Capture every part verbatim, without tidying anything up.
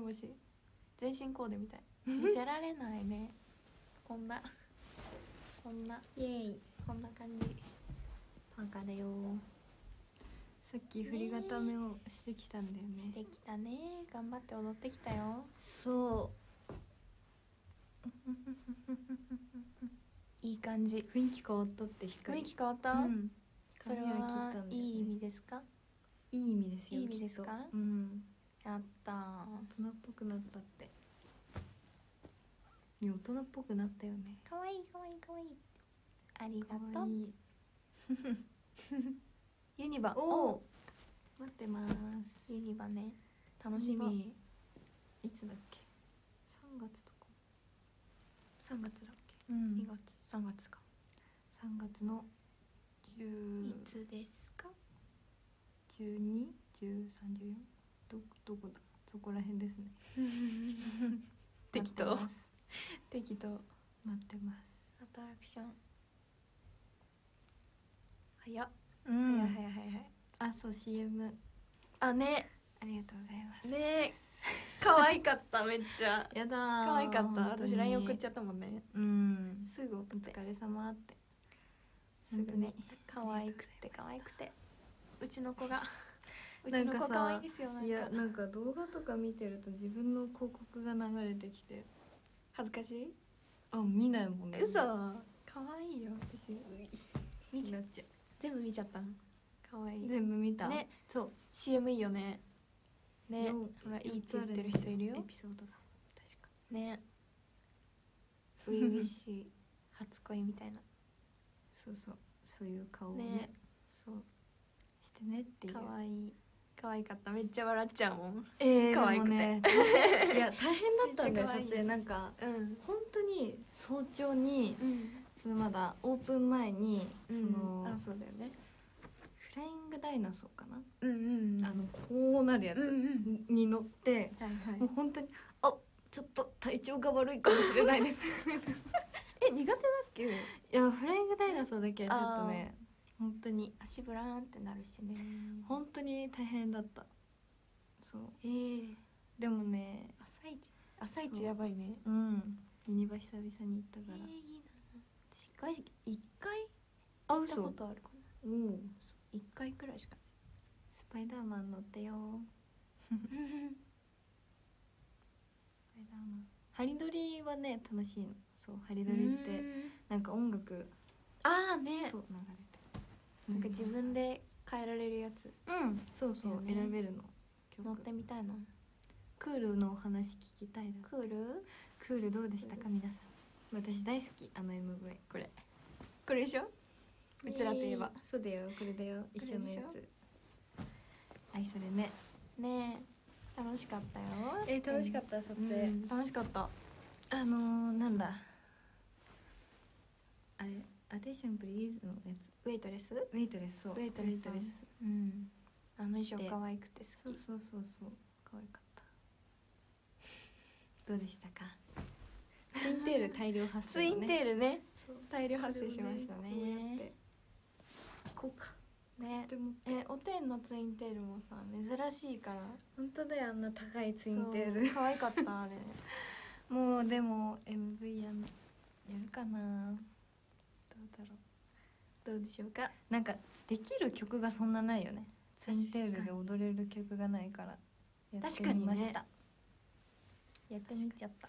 ほしい。全身コーデみたい。見せられないね。こんなこんなイエーイ、 こんな感じ。 パンカだよ。さっき振り固めをしてきたんだよね。 してきたね。頑張って踊ってきたよ。 そういい感じ。 雰囲気変わったって。光雰囲気変わった、 うん、 それ髪は切ったはんだよね。 いい意味ですか？ いい意味ですよ。 いい意味ですか？ うん、 やったー。 大人っぽくなったって。いや大人っぽくなったよね。 かわいいかわいいかわいい。ありがかとう。 わいい。 ユニバ。 おお、待ってます。 ユニバね、楽しみ。 いつだっけ？さんがつとか。 さんがつだっけ？ うん、 にがつ、さんがつか。 さんがつのじゅういつですか？ じゅうに、じゅうさん、じゅうよん、どどこだ、そこら辺ですね。 適当適当。 待ってます。 アトラクション早っ、 う早いん、 早い早い早い。 あ、そう シーエムあねありがとうございます。 ね、可愛かっためっちゃ。 やだー、 可愛かった。私 ライン 送っちゃっったもんね。 た。うん、 すぐ送ってお疲れ様って。 すぐね。 本可愛くて可愛くて。うちの子がうちのなんかさ子可愛いですよ。なんかいや、なんか動画とか見てると自分の広告が流れてきて、 恥ずかしい。 あ、見ないもんね。 嘘。可愛いよ私。見ちゃなっちゃ全部見ちゃったん。可愛う。 い全部見たね。 そう、 シーエム いいよね。ね、 よんほらいいって言ってる人いるよエピソードが確かね。初々しい初恋みたいな。 そうそう、そういう顔をねね、そうしてねっていう。 可愛い可愛かった。めっちゃ笑っちゃうもん。 えー、 可愛くてでもねいや大変だったんだよめっちゃ可愛い撮影。なんかうん本当に早朝にうんそのまだオープン前にそうん。 の、 あ、そうだよね。 フライングダイナソーかな、 うんうんうん。 あのこうなるやつうんうんに乗って、 はいはいもう本当にあ、ちょっと体調が悪いかもしれないですえ、苦手だっけ？ いやフライングダイナソーだけはちょっとね、本当に足ブラーンってなるしね。 本当に大変だった。そうえー、 でもね、 朝一朝一やばいね。 うんユニバ久々に行ったえー、 から、 いいな。一回一回あ、 行ったこ嘘、 とあるかな。 うん一回くらいしか。 スパイダーマン乗ってよスパイダーマンハリドリはね楽しいの。そうハリドリってなんか音楽、 ああね、 そう流れてなんか自分で変えられるやつ。 うんそうそう、 だよね選べるの曲。 乗ってみたいの。 クールのお話聞きたいだ。 クールクールどうでしたか皆さん。私大好きあの エムブイ。 これこれでしょ。うちらといえばそうだよ、これだよ、一緒のやこれつ。愛それね。 ねえ、楽しかったよ。 えー、楽しかった撮うん影、 うん楽しかった。 あのー、なんだあれ、アテンションプリーズのやつ、 ウェイトレスウェイトレス。そうウェイトレスさんうんあの衣装可愛くて好き。 そうそうそうそう、可愛かったどうでしたか。ツインテール大量発生、ね、 ツインテールね、 そう大量発生しましたこれをこうやっねてこうかねでもえ、おてんのツインテールもさ珍しいから。 本当だよ、あんな高いツインテール。 そう可愛かったあれもうでも エムブイ やんやるかな、どうだろう。 どうでしょうか。 なんかできる曲がそんなないよね。ツインテールで踊れる曲がないからやってみました。やってみちゃった。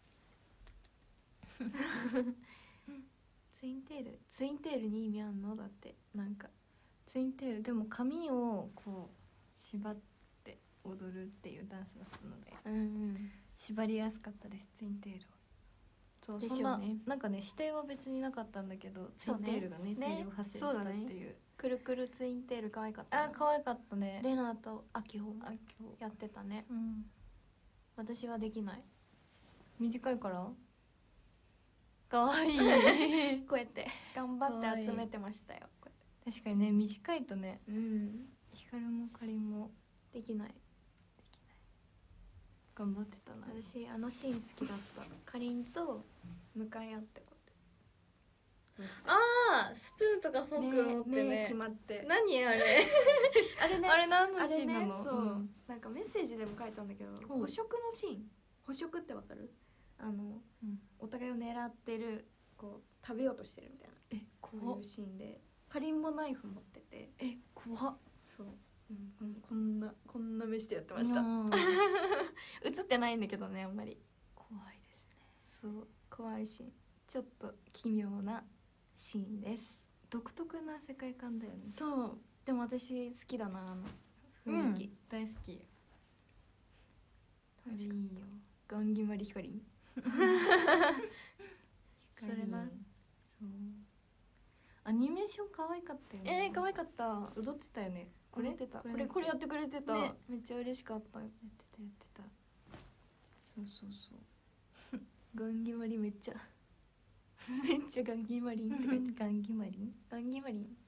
ツインテールツインテールに意味あんの？だってなんかツインテールでも髪をこう縛って踊るっていうダンスだったので、 うんうん縛りやすかったです、ツインテールは。そう、 でそんな、 しょうねなんかね指定は別になかったんだけど、ツインそうねテールがねね大量発生したっていう。 くるくるツインテール可愛かったな。 あ、可愛かったね。 レナとアキホあ、今日やってたね。 うん私はできない。 短いから可愛いこうやって頑張って集めてましたよ。こうやっ確かにね、短いとね、 てうん光もかりんもできない。 頑張ってたな。 私あのシーン好きだった。かりんと向かい合ってこうやってあさスプーンとかフォーク持ってねね決まって何あれあれねあれ何のあれシーンなの？ ねそう、 うんなんかメッセージでも書いたんだけどほう捕食のシーン捕食ってわかる？あのうんお互いを狙ってるこう食べようとしてるみたいなえこ怖っういうシーンでかりんもナイフ持っててえ怖っそう、うんうん、こんなこんな目してやってましたうん映ってないんだけどねあんまり怖いですね。 そう怖いシーンちょっと奇妙なシーンです独特な世界観だよね。 そうでも私好きだなあのうん雰囲気、 大好き。あれいいよ。 ガンギマリヒカリンそれなそうアニメーション可愛かったよね。 えー、可愛かった踊ってたよね。 これやってたこれこれこれやってくれてた、 ねめっちゃ嬉しかったよやってたやってた。そうそうそう。 ガンギマリめっちゃめっちゃガンギマリンって書いてガンギマリン。 ガンギマリン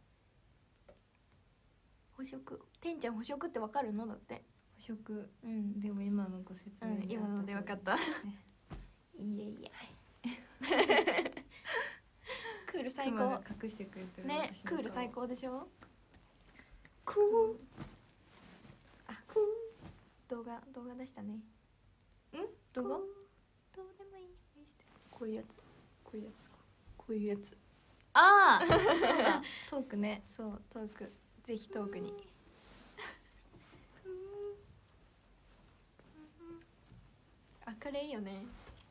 捕食てんちゃん捕食ってわかるのだって捕食。 うんでも今のご説明うん、今ので分かった。いえいえ。クール最高。 隠してくれてるね、 私の顔クール最高でしょ。 クーあ、クー。動画、動画出したね。ん？ 動画どうでもいい。こういうやつ。こういうやつ。こういうやつ。 ああそうだトークね。 そう、トーク。ぜひトークに。あ、これいいよね。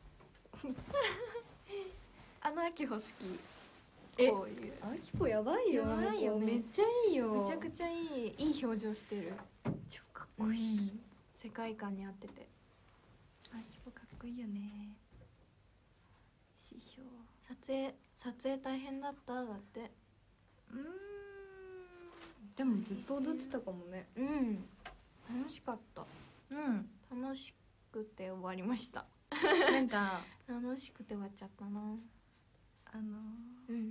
あの秋穂好き。 えこういう。 あきこやばいよ。 やばいよねあの子めっちゃいいよ。 めちゃくちゃいいいい表情してる。 超かっこいい。 世界観に合ってて。 あきこかっこいいよね。師匠。 撮影撮影大変だっただって。 うーん。でもずっと踊ってたかもね。 うん。楽しかった。 うん。 楽しくて終わりました。 なんか楽しくて終わっちゃったな。 あのうん。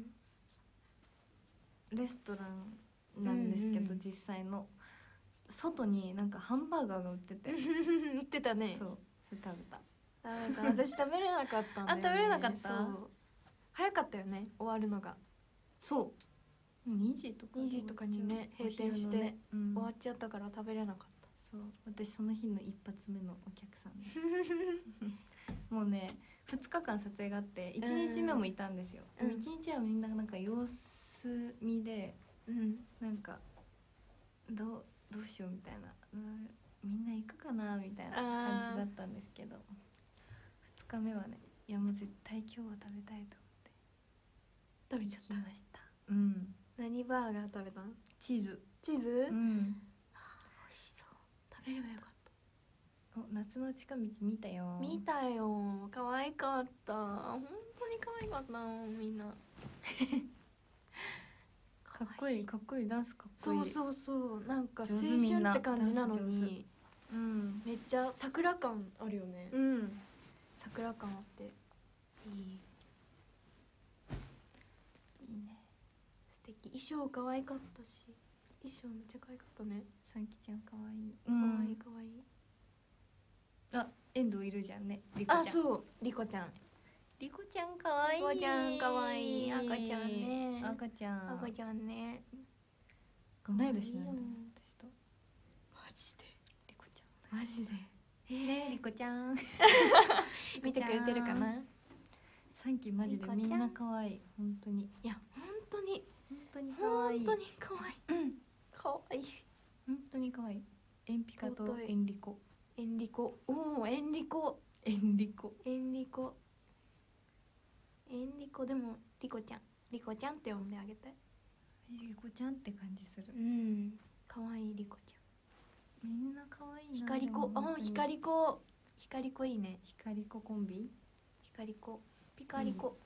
レストランなんですけど、 うんうん実際の外になんかハンバーガーが売ってて言ってたね。 そうそれ食べた。 あなんか私食べれなかったんだよね。 あ食べれなかったそう早かったよね終わるのが。 そうにじとかにじとかにねお昼の閉店してねうん終わっちゃったから食べれなかっそう私その日の一発目のお客さんですもうねふつかかん撮影があっていちにちめもいたんですよ、 うんでもいちにちはみんななんか様子見でた。うん。 なんかどうどうしようみたいな、うんみんな行くかなみたいな感じだったんですけどふつかめはねいやもう絶対今日は食べたいと食べちゃった思って来。ました。うん何バーガー食べたん？ チーズ。 チーズ？美うん味しそう。食べればよかった。 お夏の近道見たよ。 見たよ可愛かった本当に可愛かったみんなかっこいいかっこいいダンスかっこいい。 そうそうそうなんか青上手みんな春って感じなのダンにうんめっちゃ桜感あるよね、 うん桜感あっていいいいね。 素敵衣装可愛かったし衣装めっちゃ可愛かったねさんきちゃんかわいい。 可愛い可愛いあ遠藤いるじゃんね。リコちゃん。 あそうリコちゃんリコちゃんかわいい。 リコちゃんかわいい赤ちゃんね赤ちゃん。 赤ちゃんね同い年なんだよ可愛いよ私と。 マジでリコちゃん。 マジでねリコちゃん。 見てくれてるかな三期マジでみんな可愛い本当にいや本当に本当に可愛い。 本当に可愛いうん可愛い本当に可愛い。エンピカと尊いエンリコ。 エンリコおおエンリコエンリコ。 エンリコエンリコでもリコちゃんリコちゃんって呼んであげたいリコちゃんって感じする。 うん可愛いリコちゃんみんな可愛いな。 光子あでも本当に光子光子いいね光子コンビ。 光子ピカリコ、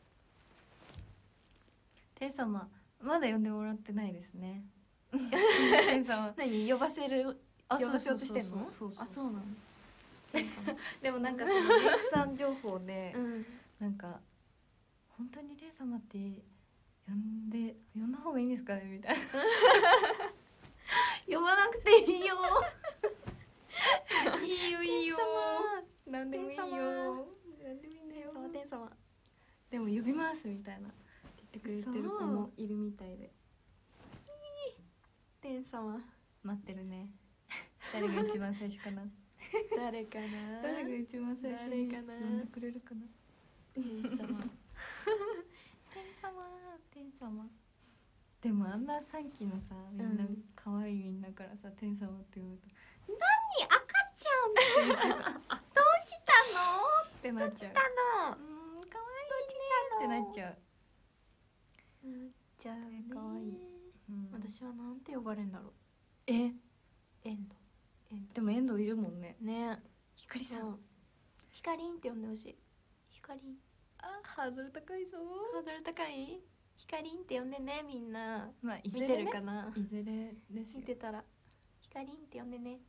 天様まだ呼んでもらってないですね。天様。 何呼ばせるあ呼ばせようとしてんのそうそうそうあそうなのでもなんかそのメイクさん情報で、 うんなんか本当に天様って呼んで呼んだ方がいいんですかねみたいな。呼ばなくていいよ。いいよいいよ。なんでもいいよ。 天様なんでもいいんだよ。 天様天様でも呼びますみたいな。 ってくれてる子もいるみたいで、 天様待ってるね。誰が一番最初かな。 誰かな。 誰が一番最初に誰かな呼んでくれるかな。 天様天様天様。でもあんなさんきのさ、みんなうん可愛いみんなからさ、天様って言われたら、何赤ちゃんって言ってさ、どうしたのってなっちゃう。 あのうーん、可愛いねってなっちゃう。 なっちゃうね。 かわいい。うん私はなんて呼ばれんだろう。 え、 エンドエンドでも遠藤いるもんね。 ね。 ひかりさん。 そうヒカリンって呼んでほしい。ヒカリン。 あ、ハードル高いぞ。 ハードル高い。ヒカリンって呼んでね、みんな。 まあいず見れね。 てるかな。 いずれですよ。 見てたらヒカリンって呼んでね。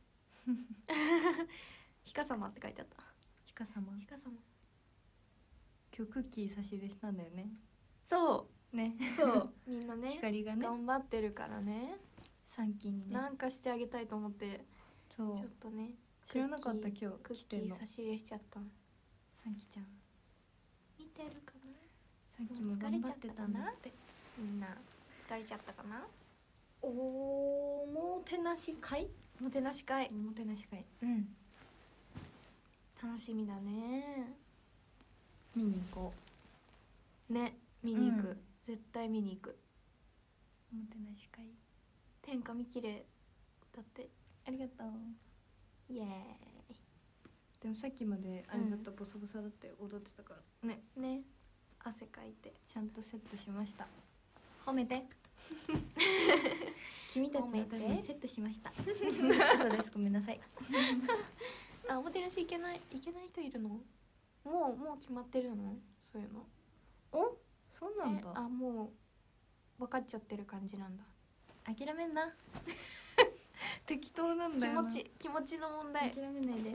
ヒカ様って書いてあった。 ひか様。 ヒカ様。 今日クッキー差し入れしたんだよね。 そね。 うそうみんなね光がね、 頑張ってるからね。 三期にね。 なんかしてあげたいと思ってそう。 ちょっとね知らなかった今日クッキ来てんの。 ー差し入れしちゃった。 三期ちゃん。 見てるかな。 三期も頑張ってたんだって。 みんな疲れちゃったかな。 おもてなし会？ おもてなし会。 おもてなし会。 うん楽しみだね。 見に行こね見に行く、 うん絶対見に行く。 う。おもてなし会。 天下見きれだって。 ありがとう。 イエでもさっきまであれだったボサボサだって踊ってたからね。 ーイね汗かいてちゃんとセットしました。褒めて。君たちのためにセットしました。嘘です。ごめんなさい。 あおもてなしいけないいけない人いるの。もうもう決まってるのそういうの。 お、そうなんだ。 えあもう分かっちゃってる感じなんだ。 諦めんな。適当なんだ気よな。 持ち気持ちの問題。 諦めないで。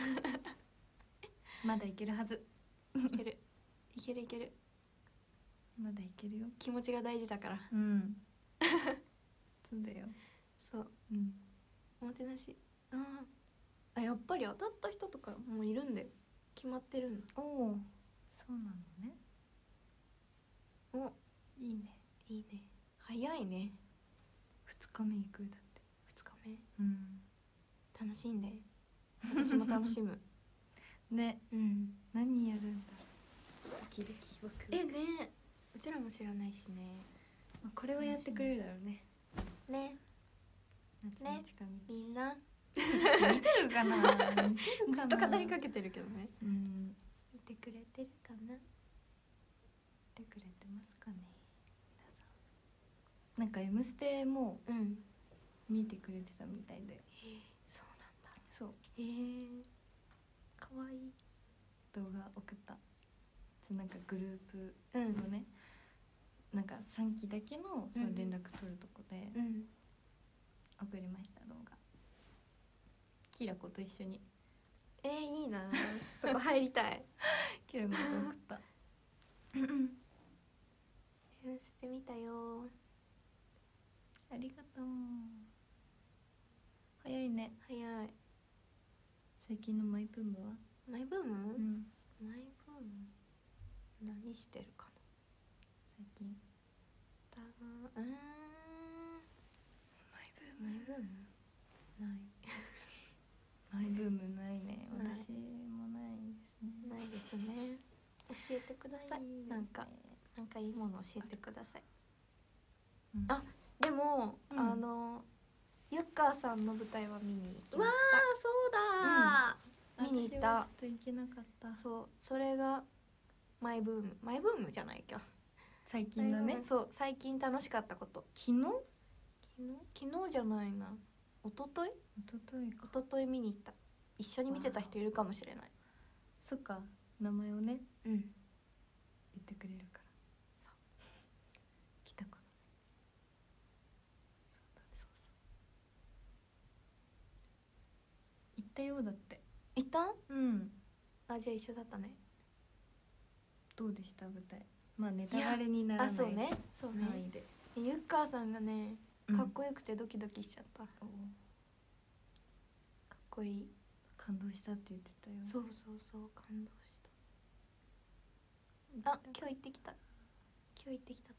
まだいけるはず。 いけるいけるいける。 まだいけるよ。 気持ちが大事だから。 うん。そうだよ。 そううん。 おもてなし。あーあやっぱり当たった人とかもういるんだよ。決まってるんだ。 おお。そうなのね。 おいいね。 いいね早いね。 二日目行くだって。 ふつかめうん。 楽しんで。私も楽しむ。 ね。 うん何やるんだろう。ドキドキワクワク。 えねうちらも知らないしね。 まあこれはやってくれるだろうね。 ね夏の近道。 みんな見てるかな。見てるかな。 ずっと語りかけてるけどね。 うん。 見てくれてるかな。 見てくれてますかね。皆さん。なんか M ステもうん見てくれてたみたいで。 そうなんだ。 そう。 へえかわいい。 動画送った。そうなんかグループうんのね、なんかさんきだけのその連絡取るとこでうん送りました動画。キラコと一緒に。 えー、いいなそこ入りたい。 キラコと送った。 M ステ見たよ。 ありがとう。早いね。 早い。 最近のマイブームは？ マイブーム、 ん。 マイブーム何してるか最近な。たうーんマイマイブームないマイブームないね。 ない私もないですね。 ないですね。教えてください。 ないですね。 なんかなんかいいもの教えてください。 うんあでも、 うんあのゆっかーさんの舞台は見に行きましそうだうん見に行った私はちょっと行けなかったた。そうそれがマイブームマイブームじゃないか。 最近のね。 そう最近楽しかったこと。 昨日昨日昨日じゃないな。一昨日一昨日か。 一昨日見に行った。一緒に見てた人いるかもしれない。 そっか、名前をねうん言ってくれるから。 そう来たかな。 そうだそう行ったようだって。 そう。行ったうん。 あじゃあ一緒だったね。 どうでした舞台？まあネタバレにならないあそうねそうね。 範囲で。 ゆっかーさんがねかっこよくてドキドキしちゃった。かうんおっこいい。 感動したって言ってたよ。 そうそうそう感動した。あ今日行ってきた。 今日行ってきたって。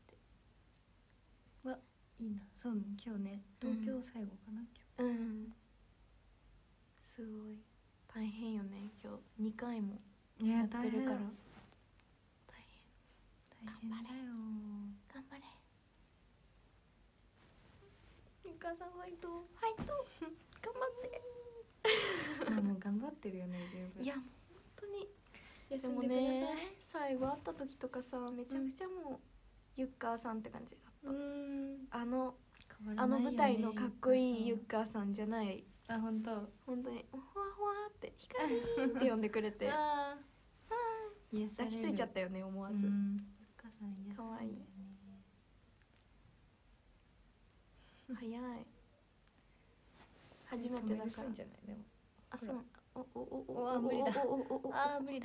いいな。そうね、今日ね東京最後かな、 今日。うん、すごい大変よね今日にかいもやってるから。大変大変だよ。 頑張れミカさん、ファイトファイト頑張ってまあもう頑張ってるよね十分。 いや本当に。 休でもんでください。 ね最後会った時とかさめちゃくちゃもう、ゆっかーさんって感じだった。 うんあの変わらないよね、 あの舞台のかっこいいゆっかーさんじゃない。 あ、本当。 本当にほわほわって光って呼んでくれてああ癒される。 抱きついちゃったよね思わず。 うん、お母さん癒されるんだよね。 かわいい。早い。初めてだから。 じゃないでも。 あ、そう。おおおおおあ無理だ。 おおおおあー無理だ。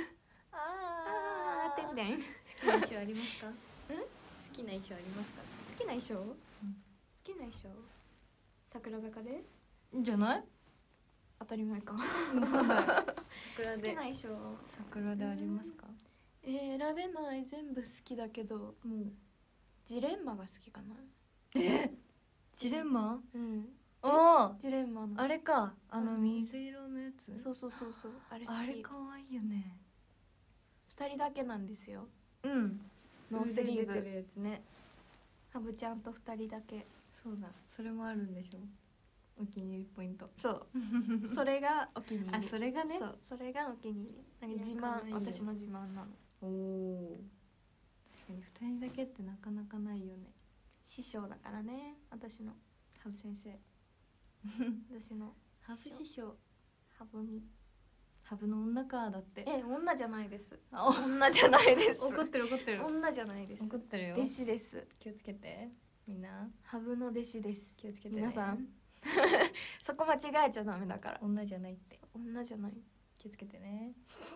ああーてんてん。 好きな衣装ありますか？ん？好きな衣装ありますか？ 好きな衣装？好きな衣装？桜坂で？ じゃない？ 当たり前か。 桜で。 好きな衣装。 桜でありますか？ えー、選べない。全部好きだけど、もうジレンマが好きかな。 え？ジレンマ？ うん。 ああ。 ジレンマの。 あれか。あの水色のやつ。 そうそうそうそう。あれ好き。 あれ可愛いよね。 二人だけなんですよ。 うん。 ノースリーブ。 出てるやつね。 ハブちゃんと二人だけ。 そうだ。それもあるんでしょ。お気に入りポイント。 そう。それがお気に入り。 あ、それがね。 そう、それがお気に入り。なんか自慢、私の自慢なの。 おお。確かに二人だけってなかなかないよね。 師匠だからね、私の。 ハブ先生。 私の。 ハブ師匠。 ハブミ。 ハブの女かだって。 え、女じゃないです。女じゃないです。 怒ってる怒ってる。 女じゃないです。 怒ってるよ。 弟子です。 気をつけて。みんな。 ハブの弟子です。 気をつけて。 皆さん。そこ間違えちゃダメだから。 女じゃないって。 女じゃない。 気をつけてね。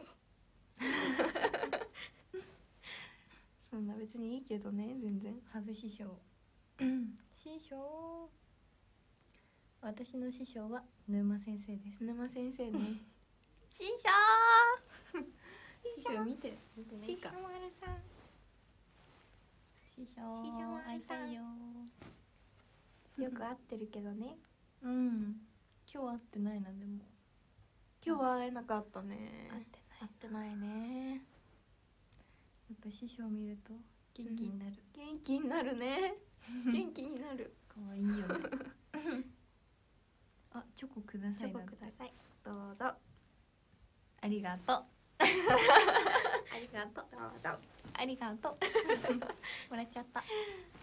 そんな別にいいけどね、全然。 ハブ師匠。師匠。私の師匠は沼先生です。 沼先生ね。 師匠。師匠見て。 師匠丸さん。 師匠。会いたいよ。 よく会ってるけどね。 うん。今日会ってないなでも。 今日は会えなかったね。 会ってない。 会ってないね。 やっぱ師匠見ると元気になる。 元気になるね。元気になる。 可愛いよね。あ、チョコください。 チョコください。どうぞ。 ありがとう。ありがとう。 どうぞ。 ありがとう。もらっちゃった。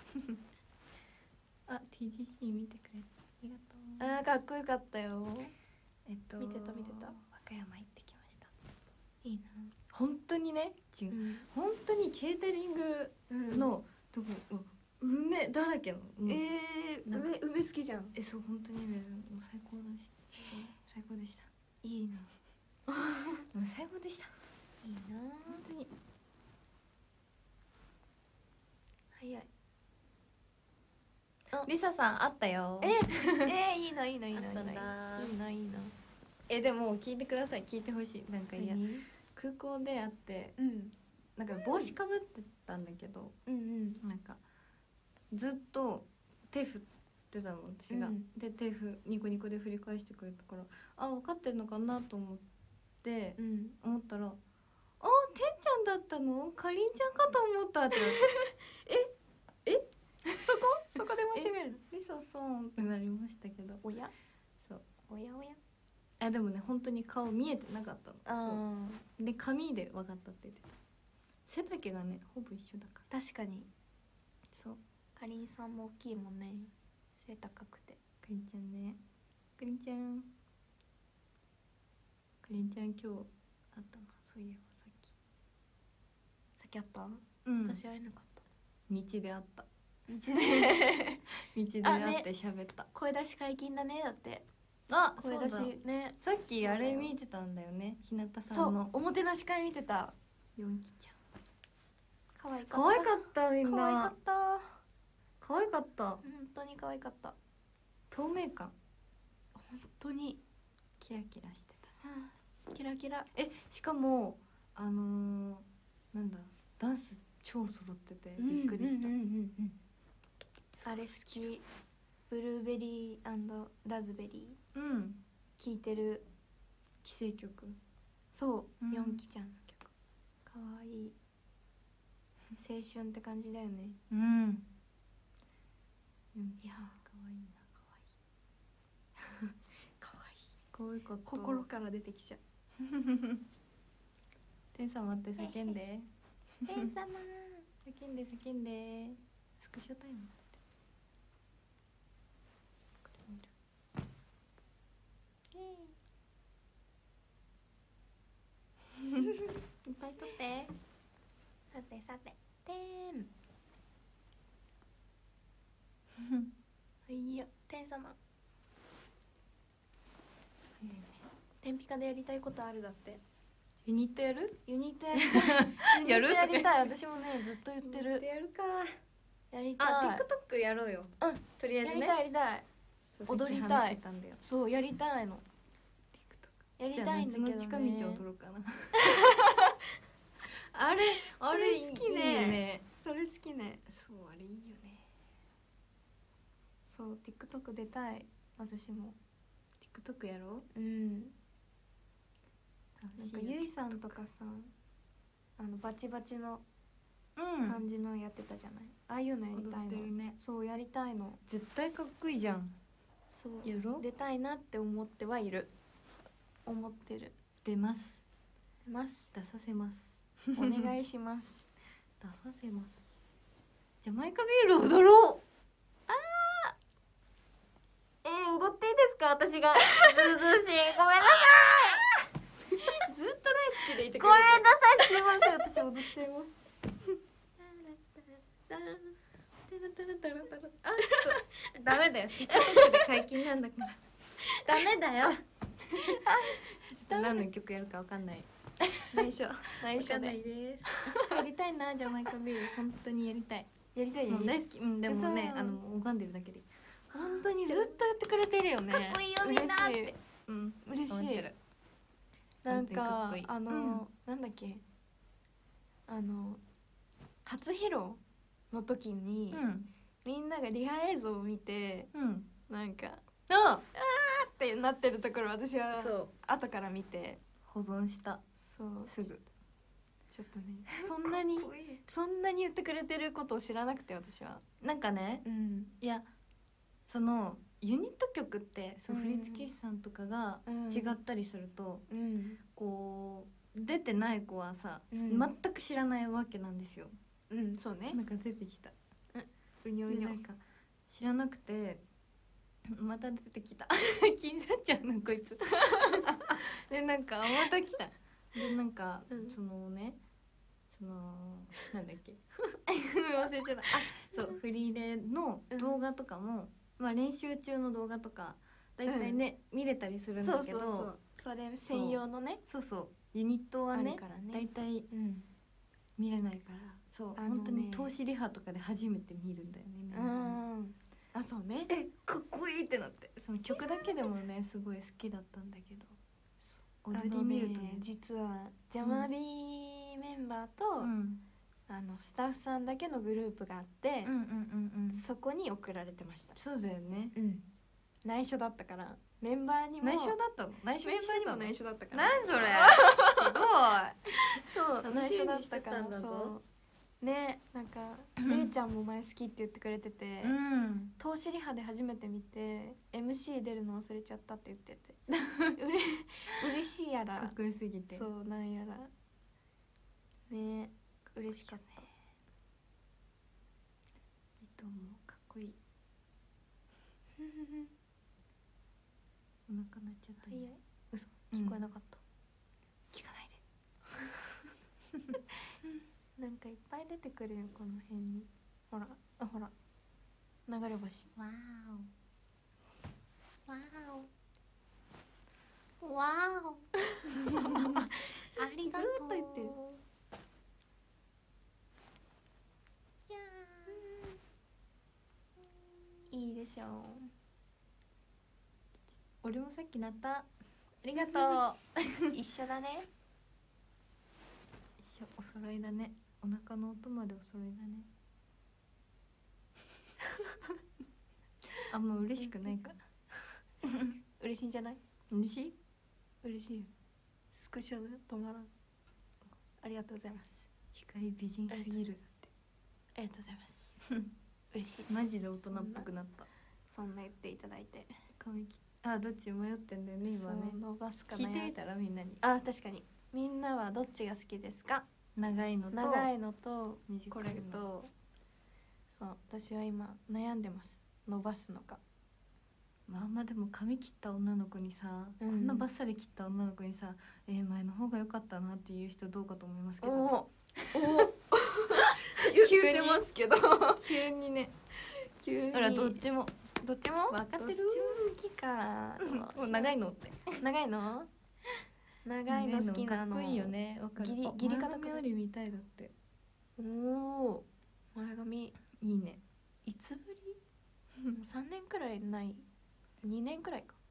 あ、ティージーシー 見てくれてありがとう。 あー、かっこよかったよ。 えっと見てた見てた。 和歌山行ってきました。 いいな。 本当にね、違う、うん、本当にケータリングのとこ、うん、梅だらけの。 えー、梅梅好きじゃん。 え、そう本当にね、もう最高だし、最高でした。 いいな。 もう最高でした。 いいな。 本当に。 早い。 リサさんあったよ。 え、えー、いいな、いいな、いいな、いいな、いいな、いいな。 え、でも聞いてください。聞いてほしい。なんかいや、空港で会って、うん、なんか帽子かぶってたんだけど、うんうん、なんかずっと手振ってたの私が、うん、で手ふニコニコで振り返してくれたから、あ、分かってんのかなと思って、うん、思ったら、あ、てんちゃんだったの？かりんちゃんかと思ったって言われてええそこそこで間違える。 リサさんってなりましたけど、 おやそうおやおや。 あ、でもね、本当に顔見えてなかったの。そうで、髪で分かったって言ってた。背丈がね、ほぼ一緒だから。 確かに。 そう、 かりんさんも大きいもんね、背高くて。 かりんちゃんね、かりんちゃんかりんちゃん今日会ったな。そういえばさっきさっき会った？ うん、 私会えなかった。 道で会った。 道で道で会って喋った、ね、 声出し解禁だね。だってあ、 声出しね。 さっきあれ見てたんだよね、日向さんの。 そう、おもてなし会見てた。 ヨンキちゃん可愛かった。 可愛かった。みんな可愛かった。 可愛かった。 本当に可愛かった。 透明感、 本当にキラキラしてた、 はあ、キラキラ。 え、しかもあのー、なんだ、ダンス超揃っててびっくりした。 うんうんうんうん、あれ好き。ブルーベリー&ラズベリー、うん、聴いてる。 既成曲。 そう、うん、ヨンキちゃんの曲。かわいい。青春って感じだよね。うん。いやかわいいな。かわいい。かわいい。 こういうこと心から出てきちゃう。 天様って叫んで。 天様。 叫んで叫んで。スクショタイム。いっぱい撮って。 さてさて、てーん。はいよ、天様。天ピカでやりたいことあるだって。 ユニットやる？ ユニットやりたい。やる？やりたい。私もねずっと言ってる。 やるか。 やりたい。 あ、TikTok やろうよ。 うん、 とりあえずね。 やりたいやりたい。踊りたい。そうやりたいの。 やりたいんだけどね。夏の近道を取ろうかな。あれあれ好きね。 それ好きね。 そうあれいいよね。 そう TikTok 出たい。私も TikTok やろう。 うん。なんかゆいさんとかさ、あのバチバチの感じのやってたじゃない。ああいうのやりたいの。ね、そうやりたいの。 絶対かっこいいじゃん。 そうやろ。出たいなって思ってはいる。思ってる。 出ます。 出ます。 出させます。 お願いします。 出させます。ジャマイカビール踊ろう。 ああ。 えー、踊っていいですか？私がずうずうしい。ごめんなさい。ずっと大好きでいてくれる。 ごめんなさい。すみません。私踊っちゃいます。あ、ちょっとダメだよ。TikTok で解禁なんだから。ダメだよ。何の曲やるかわかんない。 内緒。内緒で。です。やりたいな、ジャマイカビール。本当にやりたい。 やりたい。 もう大好き。うん、でもね、あの拝んでるだけで。 本当にずっとやってくれてるよね。 かっこいいよみんなって。 うん、嬉しい。なんかあのなんだっけ、あの初披露の時にみんながリハ映像を見て、なんかああってなってるところ私は後から見て保存した。 そうすぐちょっとね、そんなにそんなに言ってくれてることを知らなくて、私はなんかね、うん、いやそのユニット曲ってそう、うん、振付師さんとかが違ったりすると、うん、こう出てない子はさ、うん、全く知らないわけなんですよ。 うん、そうね。 なんか出てきた。 うにょうにょ。 なんか知らなくてまた出てきた。気になっちゃうなこいつ。でなんかまた来た。でなんか、うん、そのねそのなんだっけ忘れちゃった。あ、そうフリーレの動画とかも、うん、まあ練習中の動画とかだいたいね、うん、見れたりするんだけど、 そうそうそう、それ専用のね、 そうそうユニットはねだいたい見れないから、そう、ね、本当に投資リハとかで初めて見るんだよね。みんな、うん、 あ、そうね。 え、かっこいいってなって、その曲だけでもねすごい好きだったんだけど、踊り見るとね、 実はジャマビーメンバーと、うん、あのスタッフさんだけのグループがあって、うんうんうんうん、そこに送られてました。 そうだよね、 うん、内緒だったからメンバーにも内緒だったの？内緒メンバーにも内緒だったから。 何それすごいそう内緒だったから、そうね、なんかれいちゃんも前好きって言ってくれてて、うん、投資リハで初めて見て エムシー 出るの忘れちゃったって言っててうれ嬉しいやらかっこよすぎて、 そうなんやらね、嬉しかった。いいと思う、かっこいい。お腹鳴っちゃったね。 嘘、聞こえなかった、 うん、聞かないでなんかいっぱい出てくるよこの辺に。ほら、あ、ほら流れ星。 わーおわーおわーおありがとう。 ずっと言ってる。 じゃーん、いいでしょう。 俺もさっき鳴った。ありがとう。 一緒だね。 一緒、お揃いだね。 お腹の音までお揃いだねあんま嬉しくないかな嬉しいんじゃない？ 嬉しい？ 嬉しいよ。スクショで止まらん。ありがとうございます。 光美人すぎるって。 ありがとうございます嬉しい。 マジで大人っぽくなった。 そんな言っていただいて。 髪切あどっち迷ってんだよね今ね。 伸ばすか聞いてみたらみんなに。 あ確かに。みんなはどっちが好きですか？ 長いのと長いのとこれ短いのと。そう私は今悩んでます。伸ばすのか。 まあまあでも髪切った女の子にさ、 うん、 こんなバッサリ切った女の子にさえー、前の方が良かったなっていう人どうかと思いますけど、ね、 おお言ってますけど急にね急にほらどっちもどっちも分かってる。 どっちも好きかもう長いのって長いの長いの好きなの。 かっこいいよね。わかる。 ギリギリ方前髪より見たいだって。 おお前髪いいね。 いつぶりさんねんくらいない、にねんくらいか。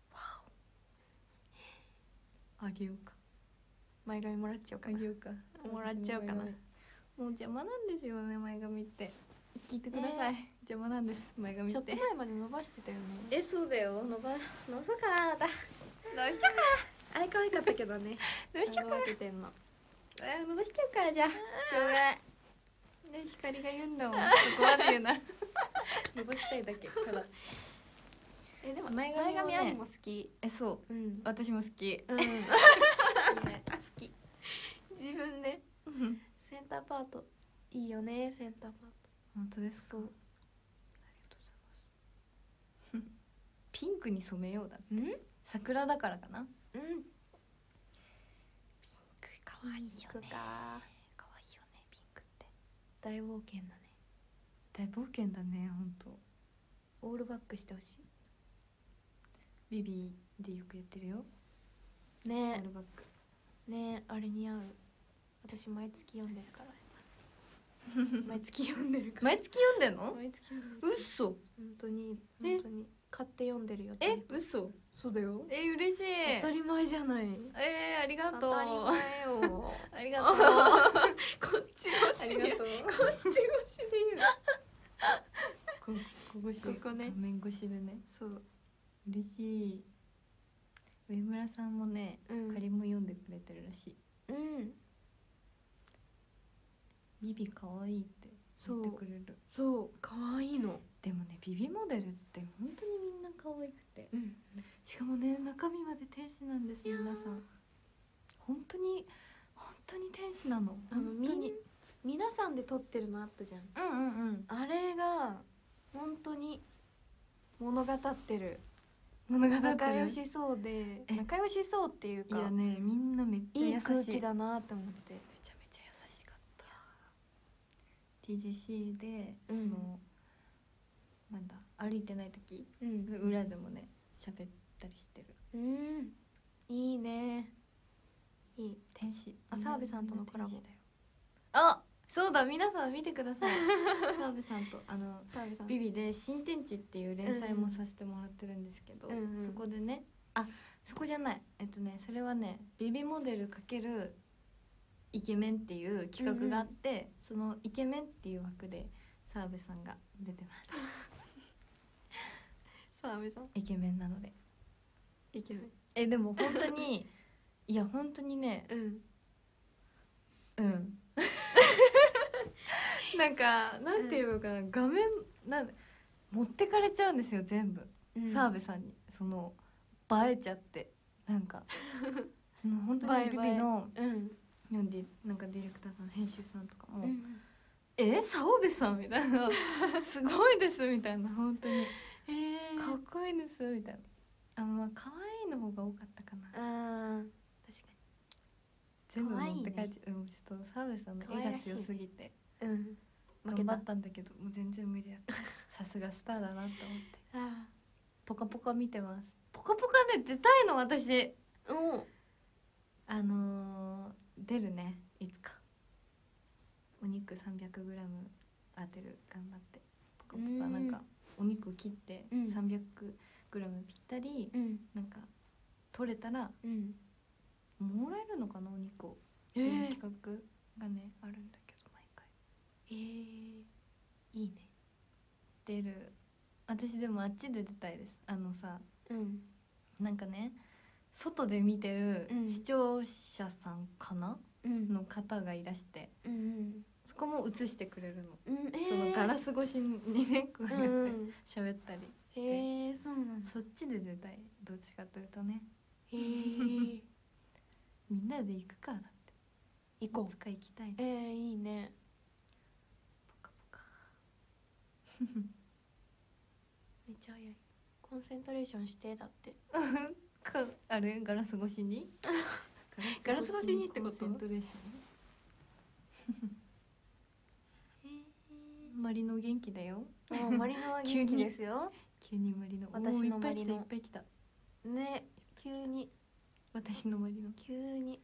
あげようか。 前髪もらっちゃおうかな。 あげようか。 もらっちゃおうかな。もう邪魔なんですよね前髪って。聞いてください、えー、邪魔なんです前髪って。 ちょっと前まで伸ばしてたよね。 えそうだよ。伸ば伸ばそうかだ。どうしようか。 あれ可愛かったけどねどうしようか。 伸ばせてんの。 あ伸ばしちゃうかじゃあ。しょうがない。ね光が言うんだもん。そこまで言うなら伸ばしたいだけただ。 えでも前髪は、ね、前髪も好き。 えそう、うん、私も好き。うん、ね、好き。自分でセンターパートいいよね。センターパート本当ですか。ありがとうございますピンクに染めようだって。ん桜だからかな。うんピンクかわいいよね。かわいいよねピンクって。 大冒険だね。 大冒険だねほんと。 オールバックしてほしい。 ビビでよくやってるよね。 オールバックね。あれ似合う。私毎月読んでるから毎月読んでるから。 毎月読んでんの？ 毎月読んでる。嘘。 本当に本当に買って読んでるよ。 え嘘。 そうだよ。 え嬉しい。 当たり前じゃない。 えー、ありがとう。 当たり前よありがとうこっち越しでこっち越しで言うここ越し、 ここね、 画面越しでね。そう嬉しい。上村さんもね、うん、仮も読んでくれてるらしい。うん。ビビ可愛いって言ってくれる。 そう可愛いの。 でもねビビモデルって本当にみんな可愛くて、うん、しかもね中身まで天使なんです皆さん。本当に本当に天使なの。 あのみん皆さんで撮ってるのあったじゃん。 うんうんうん。 あれが本当に物語ってる。 物語ってる。 仲良しそうで仲良しそうっていうか。 いやねみんなめっちゃ優しい。いい空気だなって思って。めちゃめちゃ優しかった。ティージェーシー でその、うん、なんだ歩いてない時、うん、裏でもね喋ったりしてる。 うんいいね。いい天使。 あ澤部さんとのコラボ。 あそうだ皆さん見てください澤部さんとあのビビで新天地っていう連載もさせてもらってるんですけど、うんうん、そこでねあそこじゃないえっとねそれはねビビモデル×イケメンっていう企画があって、うんうん、そのイケメンっていう枠で澤部さんが出てます澤部さんイケメンなので。 イケメンえでも本当にいや本当にねうんうんなんかなんていうのかな、うん、画面なん持ってかれちゃうんですよ全部、うん、澤部さんにその映えちゃってなんかその本当にビビの読んでなんかディレクターさん編集さんとかも「うん、え澤部さん?」みたいな「すごいです」みたいな本当に「えー、かっこいいです」みたいな。あまあ可愛いの方が多かったかな。あ確かに全部持って帰って、ね、うん、ちょっと澤部さんの絵が強すぎてうん頑張ったんだけどもう全然無理だったさすがスターだなと思ってあポカポカ見てます。ポカポカで出たいの私。うんあのー、出るねいつかお肉 さんびゃくグラム 当てる頑張ってポカポカなんかお肉を切って さんびゃくグラム ぴったり、うん、なんか取れたら、うん、もらえるのかなお肉を、えー、企画がねあるんだけど毎回えー、いいね。 出る。私でもあっちで出たいです。あのさ、うん、なんかね外で見てる視聴者さんかな、うん、の方がいらして、うんうん、そこも映してくれるの、うんえー、そのガラス越しにねこうやって喋ったりして、えー、そうなんだ。そっちで出たい。どっちかというとね。へえー、みんなで行くか。だって行こう。 いつか行きたい。 えー、いいね。 ポカポカめっちゃ早い。コンセントレーションしてだってかあれガラス越しにガラス越しにってこと？ コンセントレーションマリノ元気だよ。 あマリノは元気ですよ急にマリノ。 私のマリノいっぱい来たね。急に私のマリノ急に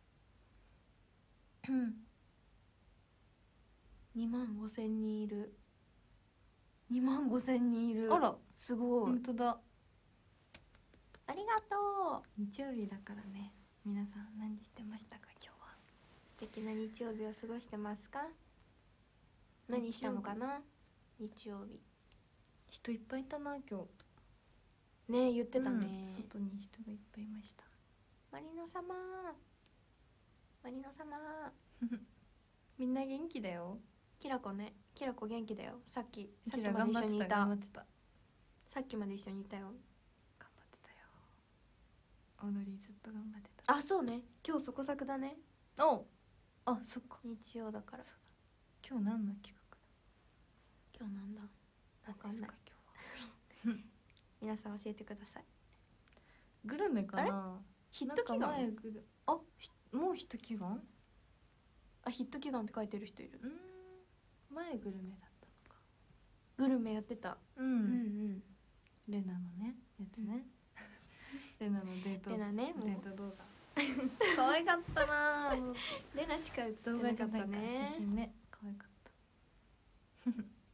にまんごせんにんいる。にまんごせんにんいる。 あらすごい。 本当だ。 ありがとう。日曜日だからね。皆さん何してましたか今日は。 素敵な日曜日を過ごしてますか。何したのかな日曜日。 人いっぱいいたな今日。 ねえ言ってたね、 うん、外に人がいっぱいいました。 マリノ様マリノ様みんな元気だよ。 キラコね。キラコ元気だよ。さっきさっきまで一緒にいた。頑張ってた。さっきまで一緒にいたよ。 頑張ってたよ。オノリずっと頑張ってた。 あそうね。今日そこ作だね。 おあそっか日曜だから。 今日何の企画だ。今日なんだわかんない。今日は皆さん教えてください。 グルメかな。 ヒット祈願。 あもうヒット祈願。 あヒット祈願って書いてる人いる。うん前グルメだったのか。 グルメやってた。うん、うんうんレナのねやつね、うん、レナのデートレナねデート動画可愛かったな。もうレナしか映ってなかったね。 写真ね可愛かった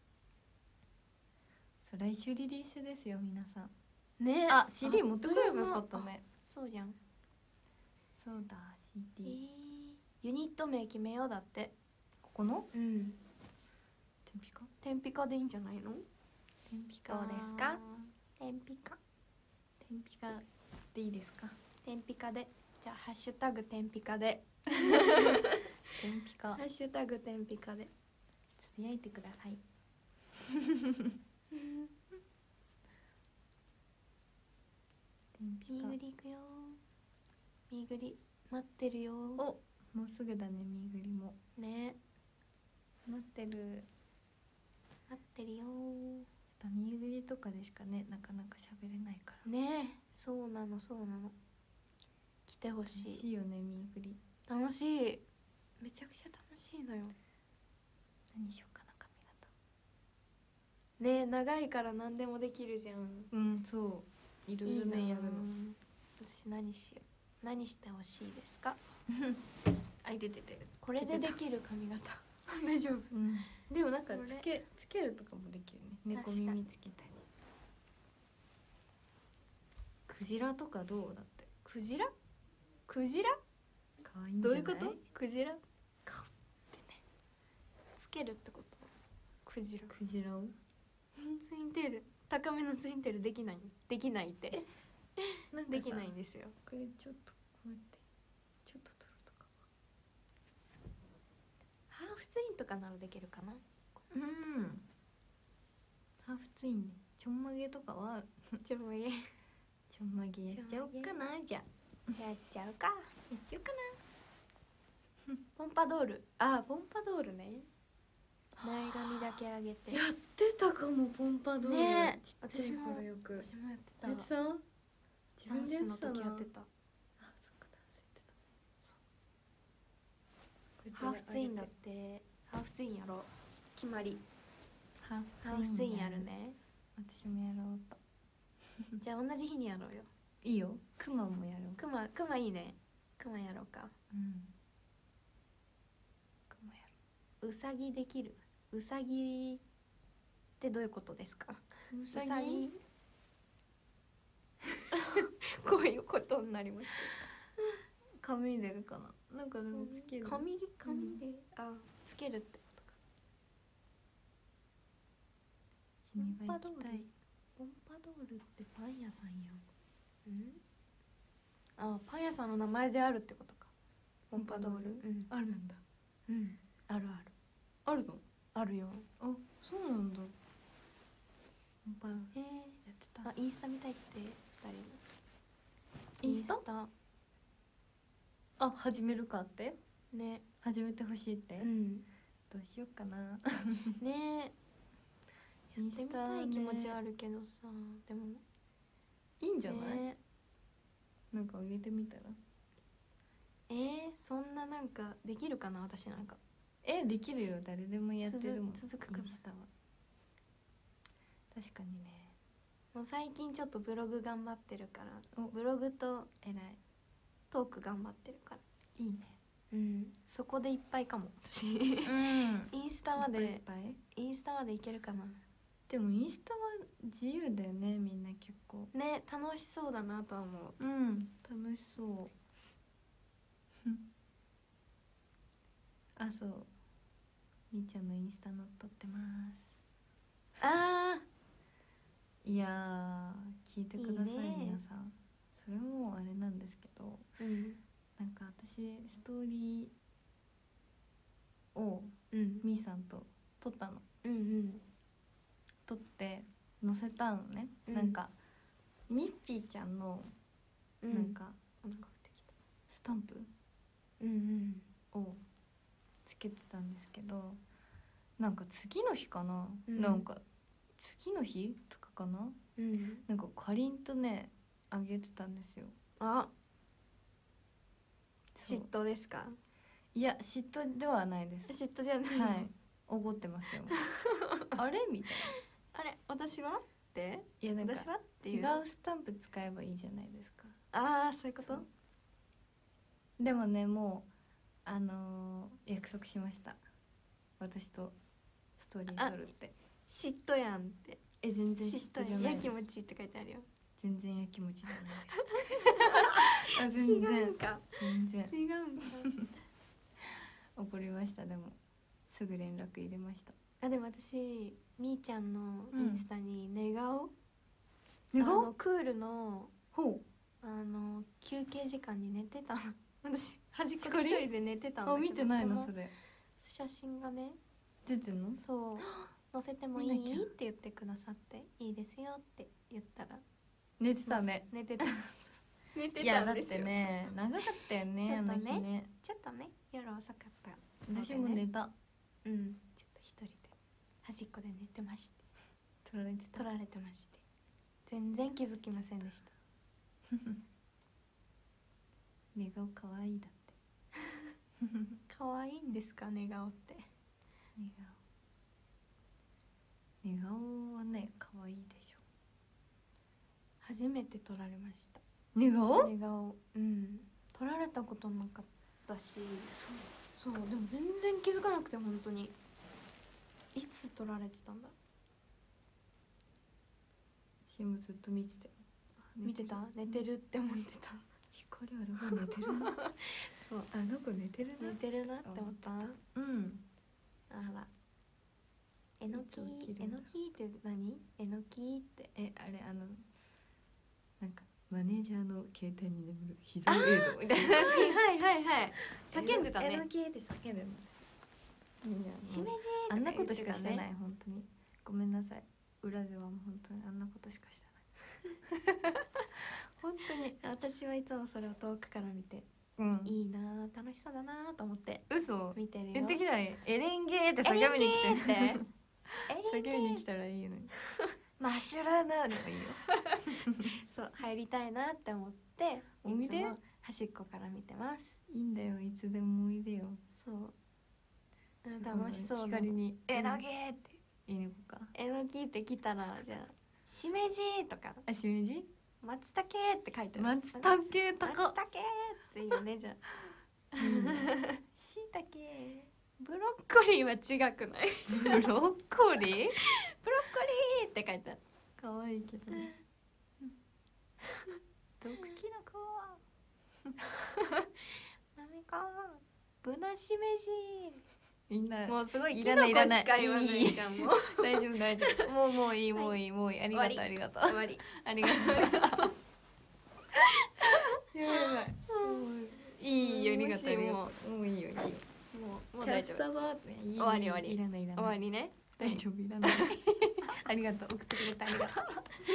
そう来週リリースですよ皆さんね。あ シーディー 持ってくればよかったね。 そうじゃん。 そうだ シーディー、 えー、ユニット名決めようだって。 ここのうんテンピカテンピカでいいんじゃないの。 テンピカどうですか。テンピカテンピカでいいですか。 テンピカで。じゃあハッシュタグテンピカでテンピカハッシュタグテンピカでつぶやいてくださいミーグリ行くよ。ミーグリ待ってるよ。 おもうすぐだね。ミーグリもね待ってる待ってるよ。 やっぱミーグリとかでしかねなかなか喋れないからね。そうなのそうなの。来てほしい。 楽しいよねミーグリ。 楽しい。めちゃくちゃ楽しいのよ。 何しようかな髪型。ね長いから何でもできるじゃん。 うんそういろいろねやるの。 私何しよう。何してほしいですかあいてててこれでできる髪型大丈夫、 うん、でもなんかつけつけるとかもできるね。猫耳つけたり。クジラとかどうだって。 クジラクジラかわいいんじゃない。 どういうこと。クジラ顔ってねつけるってこと。クジラクジラをツインテール高めのツインテールできないできないってなんかできないんですよ。 これちょっとこうやってちょっと取るとかハーフツインとかならできるかな。 うんハーフツインね。ちょんまげとかはちょんまげちょんまげやっちゃおうかな。じゃあやっちゃうか。 やっちゃおうかなポンパドール。あポンパドールね。前髪だけ上げてやってたかも。ポンパドールね。 ちっちゃい頃よく私もやってた。 やってた。 自分でやってたな。やってた。 あそっかダンスやってた。ハーフツインだって。ハーフツインやろう。決まり。 ハーフツインやるね。 私もやろうとじゃあ同じ日にやろうよ。 いいよ。クマもやろう。 クマクマいいね。クマやろうか。うんクマやろう。うさぎできる。うさぎってどういうことですか。 うさぎこういうことになりますけど髪出るかな。なんかでもつける。 髪髪で、うん、あつけるってことか。 ジュニバ行きたい。 ポンパドールってパン屋さんやん。んあ、パン屋さんの名前であるってことか。ポンパドール、 うん、あるんだ。 うん、あるあるあるの？ あるよ。 あ、そうなんだ。ポンパドール、 えー、やってた。あ、インスタ見たいってふたりの。 インスタ？あ、始めるかってね、始めてほしいって、うん、どうしようかなねえ、やってみたい気持ちはあるけどさ、でもいいんじゃない、ね、なんか上げてみたら。 えー、そんななんかできるかな私なんか。 え、できるよ、誰でもやってるもん。 続くかな。 インスタは確かにね。 もう最近ちょっとブログ頑張ってるから、ブログとえらいトーク頑張ってるからいいね。 うん、そこでいっぱいかも私、うん、インスタまでいっぱいインスタまでいけるかな。 でもインスタは自由だよね、みんな結構ね、楽しそうだなとは思う。 うん、楽しそうあ、そう、みーちゃんのインスタの撮ってます。あー、いや聞いてください。いいね、皆さん。それもあれなんですけど、うん、なんか私ストーリーを、うん、みーさんと撮ったの、うんうん、撮って載せたのね、うん、なんかミッピーちゃんのなんか、うん、スタンプ、うんうん、をつけてたんですけど、なんか次の日かな、うん、なんか次の日とかかな、うん、なんかかりんとねあげてたんですよ。あ、 嫉妬ですか？ いや、嫉妬ではないです。 嫉妬じゃない。 はい、おごってますよあれみたいな。あれ、私はって、 いや、なんか違うスタンプ使えばいいじゃないですか。 ああ、そういうこと。 でもね、もうあのー、約束しました、私とストーリー撮るって。 嫉妬やんって。 え、全然嫉妬じゃないです。 やきもちって書いてあるよ。 全然やきもちじゃないです全然違うんか。 全然違うんか怒りました。でもすぐ連絡入れました。 あ、でも私みーちゃんのインスタに寝顔、うん、あのクールのほうあの休憩時間に寝てた私端っこ一人で寝てたんだけど、 あ、見てないのそれ。 写真がね出てんの？ そう載せてもいいって言ってくださって、いいですよって言ったら寝てたね。 寝てた寝てたんですよ。 いやだってね、長かったよね、あの日ね。 ちょっとね、夜遅かった、 ね、私も寝た。 うん、ちょっと一人で端っこで寝てまして、 撮られてた。 撮られてまして、全然気づきませんでした寝顔可愛いだって可愛いんですか、寝顔って。 寝顔寝顔はね、可愛いでしょ。 初めて撮られました。 寝顔？ 寝顔、うん、撮られたことなかったし、そうそう、でも全然気づかなくて、本当にいつ撮られてたんだ。 私もずっと見てたよ。 見てた？寝てるって思ってた。 光ある方寝てるなそう、あの子寝てるな、 寝てるなって思った。うん。あら、えのき、えのきって何？えのきって、 え、あれ、あのなんかマネージャーの携帯に眠る秘蔵映像みたいな。 はいはいはい、叫んでたね。 えのきって叫んでるんですよ。しめじー、 あんなことしかしてない、本当にごめんなさい。裏ではもう本当にあんなことしかしてない本当に。 私はいつもそれを遠くから見て、うん、いいな、楽しそうだなと思って嘘見てるよ。 言ってきたらエレンゲーって叫びに来てって叫びに来たらいいのにマッシュルームでもいいよそう入りたいなって思っておいで、 端っこから見てます。 いいんだよ、いつでもおいでよ。 そう、楽しそうな。 光にえのきって言いに行こうか。 えのきって来たら、じゃあしめじとか、 あ、しめじ、 松茸って書いてある。 松茸高っ、 松茸っていうね。じゃあしいたけ、 ブロッコリーは違くない？ ブロッコリーブロッコリーって書いてある。 可愛いけどね毒キノコ何かブナシメジみんなもうすごいキノコしか言わないじゃん。もう大丈夫大丈夫。もうもういいもういいもういい。ありがとうありがとう。 終わり。 ありがとうありがとう。やばいやばい。いいよありがとうありがとう。もういいよいいよ。もうもう大丈夫。終わり終わり。 いらないいらない。 終わりね。 大丈夫いらない。ありがとう送ってくれてありがとう。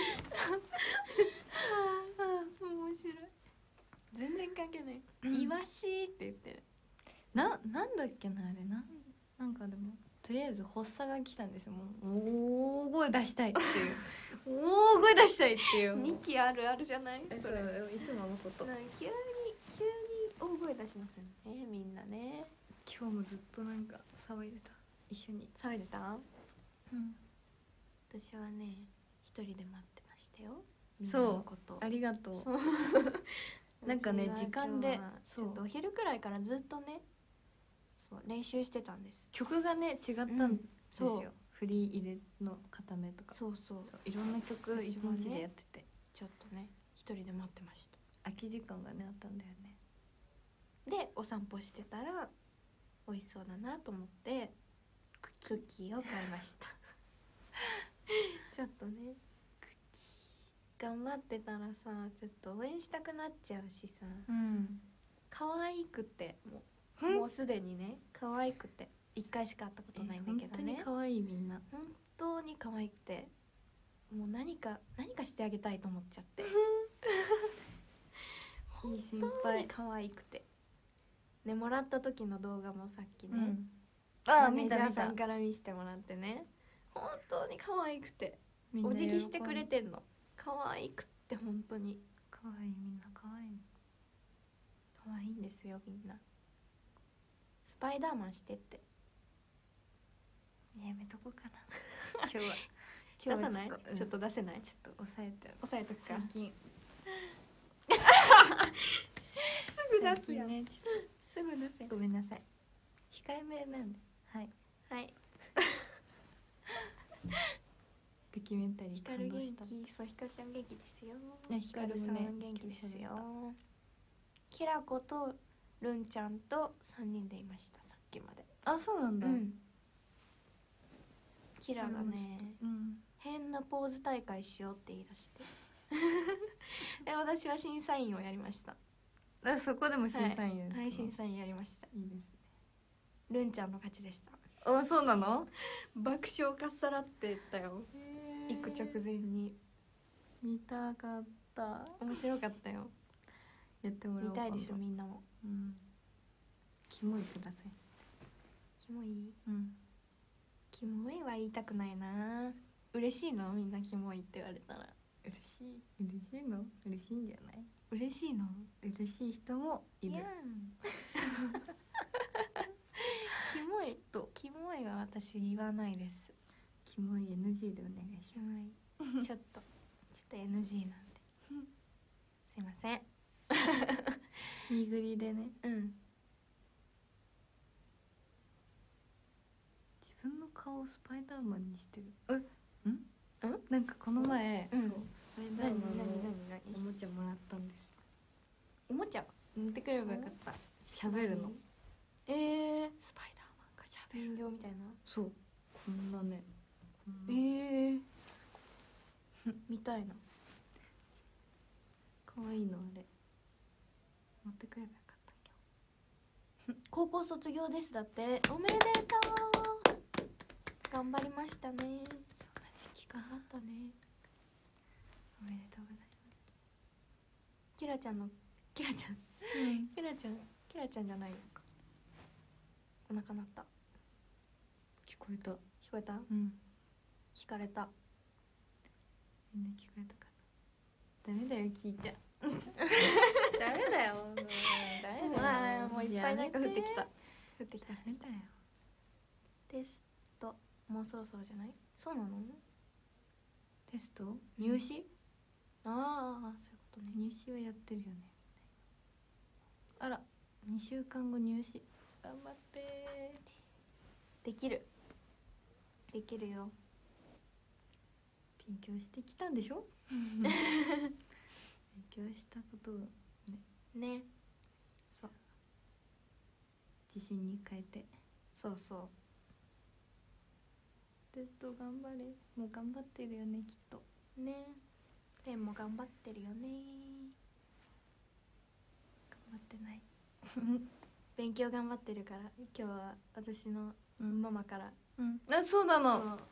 面白い。全然関係ない。イワシって言ってる。 ななんだっけなあれなんなんかでもとりあえず発作が来たんですよ。もう大声出したいっていう大声出したいっていうにきあるあるじゃない。 それいつものこと。 急に急に大声出しますよねみんなね。 今日もずっとなんか騒いでた。一緒に騒いでた。 うん。 私はね一人で待ってましたよ。 みんなのこと。ありがとう。なんかね時間でちょっとお昼くらいからずっとねそう練習してたんです。 曲がね違ったんですよ、うん、振り入れの固めとか。 そうそうそういろんな曲一日でやってて、ね、 ちょっとね一人で待ってました。 空き時間がねあったんだよね。 でお散歩してたら美味しそうだなと思ってクッキーを買いましたちょっとねクッキー頑張ってたらさちょっと応援したくなっちゃうしさ、 うん、 可愛くてもう、もうすでにね可愛くて一回しか会ったことないんだけどね。 本当に可愛いみんな。 本当に可愛くてもう何か何かしてあげたいと思っちゃって本当に可愛くてね、もらった時の動画もさっきね、うん、マネージャーさんから見せてもらってね本当に可愛くてお辞儀してくれてんの。可愛くって本当に可愛いみんな可愛い可愛いんですよみんな。スパイダーマンしてってやめとこうかな今日は出さない、うん、ちょっと出せない。 ちょっと抑えて抑えとくか。 最近すぐ出すやん、ね、すぐ出せ。 ごめんなさい控えめなんで。はいはいドキュメンタリー光元気。そう光ちゃん元気ですよ。 光さん元気ですよ。きらことるんちゃんとさんにんでいましたさっきまで。 あそうなんだ、うん、 キラがね、うん、変なポーズ大会しようって言い出してで私は審査員をやりました。 あそこでも審査員やる、 はい、はい、審査員やりました。 いいですね。 るんちゃんの勝ちでした。 あそうなの。 爆笑かっさらってたよ行く直前に。 見たかった。 面白かったよ。 やってもらおう。 見たいでしょみんなも。 うん。キモいください。 キモい。 うん。 キモいは言いたくないな。嬉しいのみんなキモいって言われたら。 嬉しい嬉しいの嬉しいんじゃない。 嬉しいの嬉しい人もいる。いやキモいとキモいは私言わないです。 キモい エヌジー でお願いします。ちょっとちょっと エヌジー なんですいません見ぐりでね。 うん。 自分の顔をスパイダーマンにしてる。えんんなんかこの前、うん、そうスパイダーマンのおもちゃもらったんです。 おもちゃ持ってくればよかった。喋るの。 えー、 スパイダーマンが喋る。 人形みたいな。 そうこんなね。 こんなえー、すごい見たいな。 可愛いのあれ持ってくればよかった今日高校卒業ですだって。おめでとう。頑張りましたね。そんな時期か。 頑張ったね。 おめでとうございます。 キラちゃんのキラちゃん、うん、キラちゃんキラちゃんじゃないよ。お腹鳴った。 聞こえた。 聞こえた。 うん。 聞かれた。 みんな聞こえたかな。ダメだよ聞いちゃダメだよもうダメだよ。 もういっぱいなんか降ってきた。降ってきた。 ダメだよ。 テストもうそろそろじゃない？そうなの？ テスト？入試？ ああそういうことね。 入試はやってるよね。あらにしゅうかんご入試頑張ってできるできるよ。 勉強してきたんでしょ勉強したことをねねそう自信に変えて。 そそうそう。テスト頑張れ。もう頑張ってるよねきっとね。天も頑張ってるよね。 頑張ってない勉強頑張ってるから。今日は私のママから、 うんうん、あそうなの。ママあ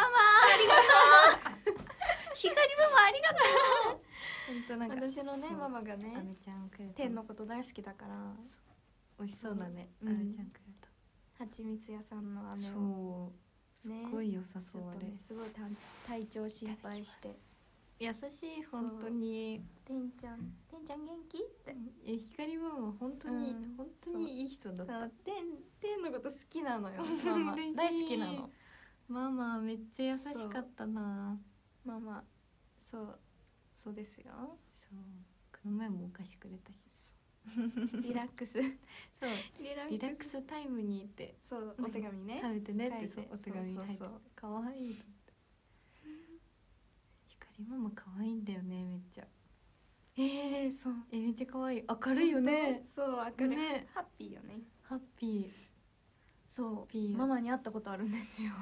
りがとう光ママありがとう本当なんか私のねママがねあめちゃんくれた。 天のこと大好きだから美味しそうだね。あめちゃんくれた。 はちみつ屋さんの飴をそうね、すごい良さそうあれ、ね、 すごい体調心配して優しい本当に。 てんちゃんてんちゃん元気ってえ光ママ本当に、うん、本当にいい人だった。 てんてんのこと好きなのよママ大好きなの。 ママめっちゃ優しかったな。 ママそうそうですよ。 そうこの前もお菓子くれたしリラックスそうリラックスタイムにってそうお手紙ね食べてねってそうお手紙に入ってかわいい光ママかわいいんだよねめっちゃ。 えー、そうえめっちゃかわいい。明るいよね。 そう明るいね。ハッピーよね。 ハッピー。 そうママに会ったことあるんですよ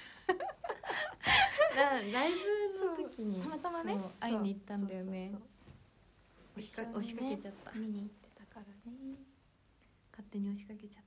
ライブの時にたまたまね会いに行ったんだよね。押しかけちゃった見に行ってたからね。 勝手に押しかけちゃ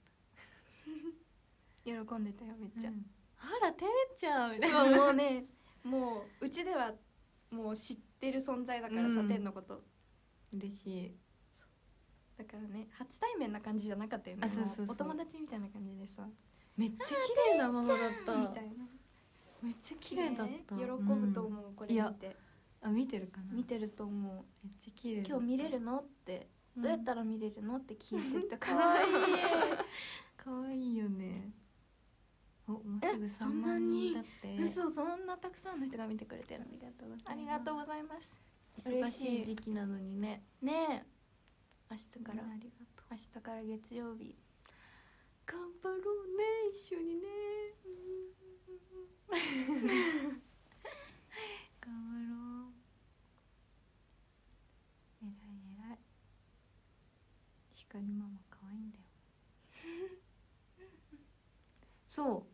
った喜んでたよめっちゃ、うん、 あらてんちゃんみたいな。もうねもううちではもう知ってる存在だからさ、てんのこと嬉しい。 だからね初対面な感じじゃなかったよね。 あそうそうそうお友達みたいな感じでさめっちゃ綺麗なママだったみたいな。めっちゃ綺麗だった。 喜ぶと思う、うん、これ見て。 あ見てるかな。 見てると思う。 めっちゃ綺麗。 今日見れるのって、うん、どうやったら見れるのって聞いてたから。可愛い可愛いよね。おもうすぐさんまんにんだって。 嘘そんなたくさんの人が見てくれてる。ありがとうございます。 忙しい時期なのにね。 ねえ。明日から。 ありがとう。 明日から月曜日。 頑張ろうね一緒にね。頑張ろう。えらいえらい。光ママ可愛いんだよ。そう。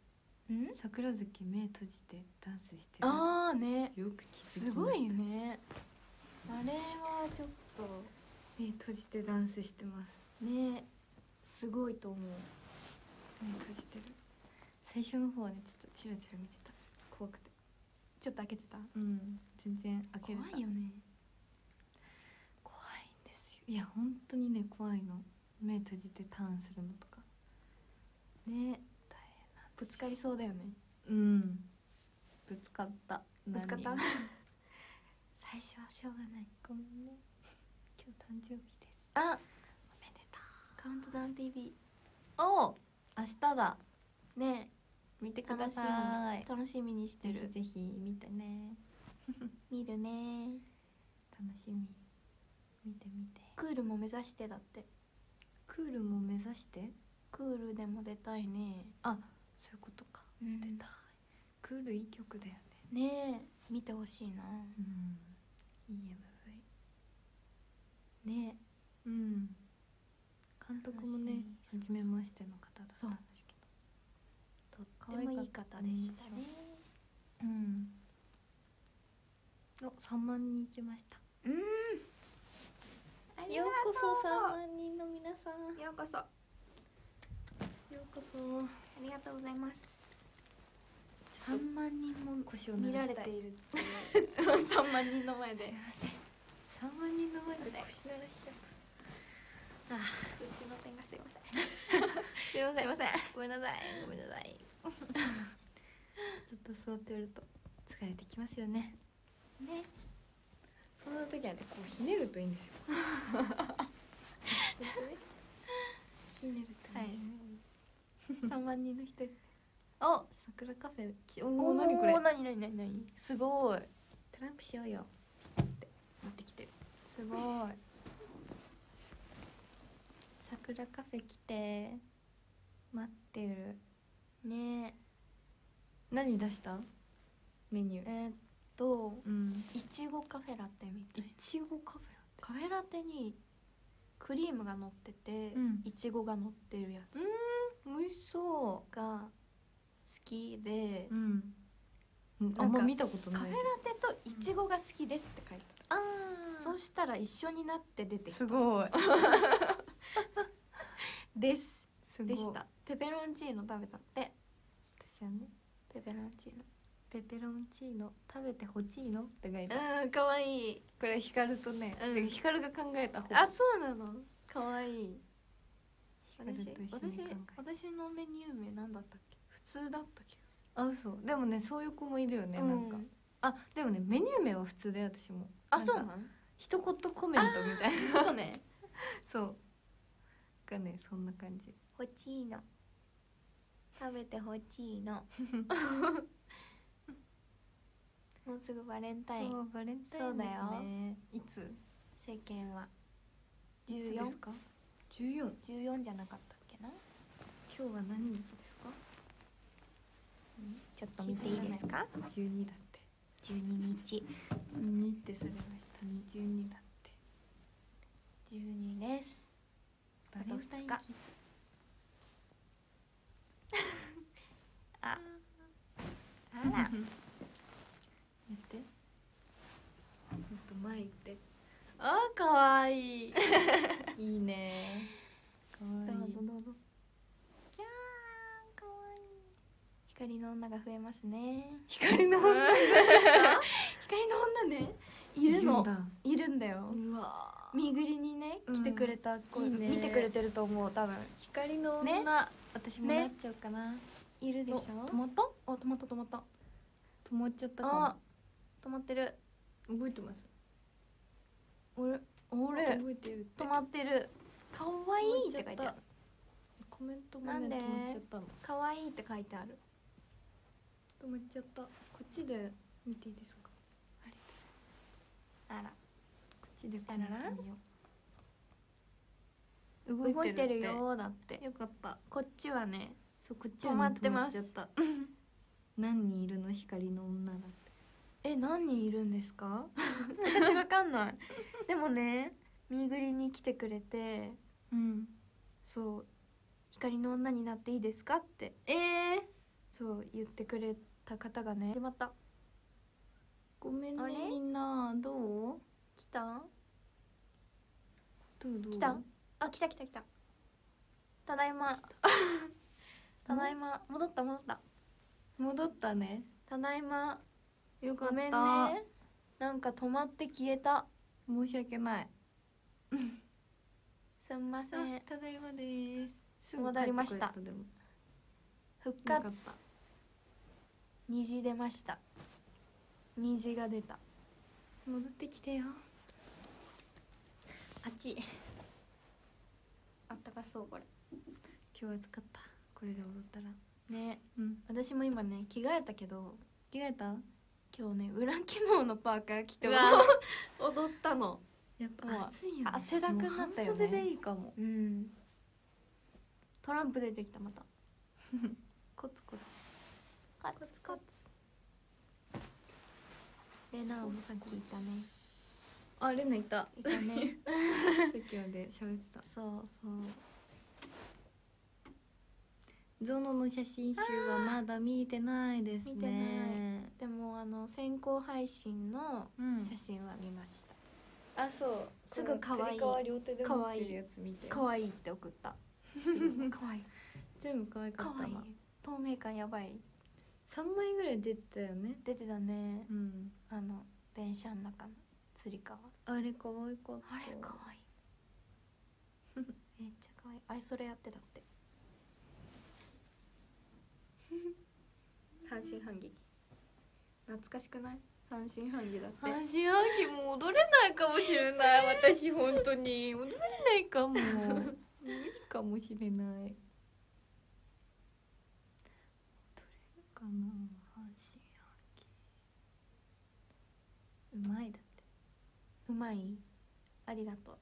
ん？桜月目閉じてダンスしてる。 ああね。 よく気づきました。 すごいね。あれはちょっと目閉じてダンスしてます。 ね。すごいと思う。 目閉じてる。最初の方はねちょっとチラチラ見てた。怖くて。 ちょっと開けてた。 うん。全然開けれた。 怖いよね。 怖いんですよ。いや本当にね怖いの。目閉じてターンするのとか。 ね。大変なんぶつかりそうだよね。 うん。ぶつかった。 ぶつかった。最初はしょうがない。 ごめんね。今日誕生日です。 あ。おめでとう。カウントダウン ティーブイ。 お。明日だ。 ね。 見てください。 楽しみにしてる。 ぜひ見てね。 見るね。 楽しみ。見て見て。 クールも目指してだって。 クールも目指して。 クールでも出たいね。 あ、そういうことか。 うん、 出たい。クールいい曲だよね。ねえ、見てほしいな。 うん。いい エムブイ。 ね。 うん。監督もね、初めましての方だったんですけど。とってもいい方でしたね。 うん。お、三万人いきました。 うん。 ようこそさんまんにんの皆さん。 ようこそ。ようこそ。 ありがとうございます。さんまんにんも見られているっていう。さんまんにんの前で。すいません。 さんまんにんの前で腰鳴らしちゃった。ああ、 うちの点がすいません。 すいません。 すいません。 ごめんなさい。ごめんなさい。ずっと座ってると疲れてきますよね。 ね。 そんな時はね、こうひねるといいんですよ。ひねるといいです。 さんまんにんの人。 お、桜カフェ。おお、何これ。 なになになになに。すごい。 トランプしようよ。って持ってきてる。 すごい。 桜カフェ来て。待ってる。 ね。 何出した？メニュー。 えー、っと、 うん、 いちごカフェラテみたい。 いちごカフェラテ。 カフェラテにクリームが乗ってて、 うん、 いちごが乗ってるやつ。 うん、 美味しそうが好きで、 うん、あんま見たことない。 カフェラテとイチゴが好きですって書いてある、 うん、あそうしたら一緒になって出てきた。 すごいですすごいでした。ペペロンチーノ食べたって。 私はね、 ペペロンチーノペペロンチーノ食べてほしいのって書いてある。うん、かわいい。 これヒカルとね、うん、ヒカルが考えた本。あ、そうなの。かわいい。私私私のメニュー名なんだったっけ。普通だった気がする。 あ、嘘。でもね、そういう子もいるよね、うん、なんか。あ、でもね、メニュー名は普通で私も。 あ、そうなん。 一言コメントみたいな。 そうね。 そうがね、そんな感じ。 ほちーの食べてほちーのもうすぐバレンタイン。 そうバレンタインですね。そうだよ。いつ？ 世間はじゅうよんですか？じゅうよん？ じゅうよんじゃなかったっけな。 今日は何日ですか？ ちょっと見ていいですか？ じゅうにだって。 じゅうににちにってされました。じゅうにだって。 じゅうにです。 バレンタインキス。 あ、あら。やってもっと前行って。あー、かわいいいいね。かわいい。 どうぞどうぞ。キャー、かわいい。光の女が増えますね。 光の女光の女ね、いるの。いるんだよ。 うわ、 見ぐりにね、来てくれた子、 いいね、 見てくれてると思う、多分。 光の女、ね、私もなっちゃうかな、ね、 いるでしょ。 止まった？ あ、止まった止まった。 止まっちゃったかも。 止まってる。 覚えてます？ 俺、俺、 覚えてるって。 止まってる。かわいいって書いてある。 コメントもね、止まっちゃったの。 かわいいって書いてある。 止まっちゃった。こっちで見ていいですか？ありがとうございます。 あら、 こっちでコメント見よう。動いてるよ。だって。 よかった。 こっちはね、 そう、こっちは、ね、止まってます。何人いるの？光の女だって。 え、何人いるんですか？私わかんない。でもね、見ぐりに来てくれて、 うん、 そう、光の女になっていいですかって、 えー、 そう言ってくれた方がね、決まった。 ごめんね、みんな。どう？ 来た？ どうどう？ 来た？あ、来た来た来た。ただいま。ただいま。戻った戻った。 戻ったね。 ただいま。 よかった。 ごめんね。なんか止まって消えた。 申し訳ない。 すんません。 ただいまです。 戻りました。復活。虹出ました。虹が出た。 戻ってきてよ。あっち。 あったかそうこれ。 今日暑かった。これで踊ったら。 ね、 うん、 私も今ね着替えたけど。 着替えた？ 今日ね裏起毛のパーカー着て踊ったの。 やっぱ暑いよね。 汗だくになったよね。 半袖でいいかも。 うん。トランプ出てきたまた。 コツコツ。 コツコツ。レナもさっきいたね。 あ、レナいた。 いたね。 さっきまで喋ってた。 そうそう。 ゾノの写真集はまだ見てないですね。見てない。 でもあの先行配信の写真は見ました。 うん、あ、そう。 すぐ可愛い。 可愛いやつ見て。 可愛いって送った。可愛い。 全部可愛かったな。 透明感やばい。 三枚ぐらい出てたよね。 出てたね。 うん。 あの電車の中のつり革。 あれ可愛かった。 あれ可愛い。めっちゃ可愛い。あれそれやってたって。半信半疑。懐かしくない？半信半疑だって。 半信半疑もう踊れないかもしれない。私本当に踊れないかも。無理かもしれない。踊れるかな、半信半疑。うまいだって。 うまい？ありがとう。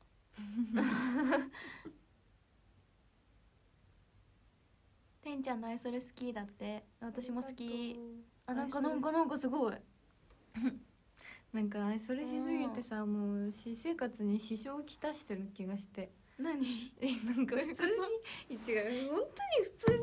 てんちゃんのアイソレ好きだって。私も好き。あ、なんかなんかなんかすごい。 なんかアイソレしすぎてさ、もう私生活に支障をきたしてる気がして。 何？ え、なんか普通に違う、本当に普通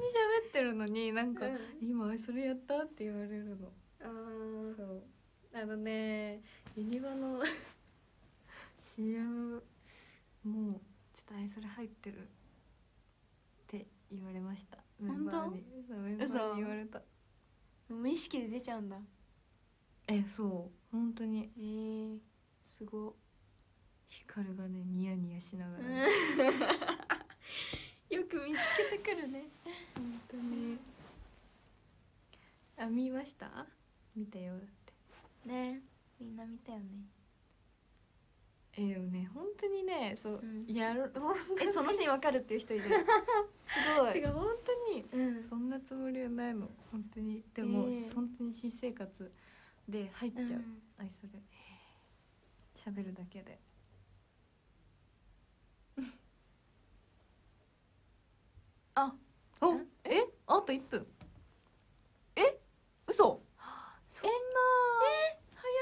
のになんか、うん、今それやったって言われるの。あー、そうあのねユニバのシーエム もうちょっとあれそれ入ってるって言われました。メンバーに。そうメンバーに言われた。 無意識で出ちゃうんだ。 え、そう本当に。 えー、すご。 ヒカルがねニヤニヤしながら、ね、 よく見つけてくるね。 本当に。あ、見ました？見たよだってね。みんな見たよね。 えー、ね本当にねそう、うん、やるえそのシーンわかるっていう人いる。すごい。 違う本当に、うん、そんなつもりはないの本当に。でも、えー、本当に新生活で入っちゃう、うん、あいそれ喋るだけで。 あ、 おえあといっぷん。 え嘘。 そんなえ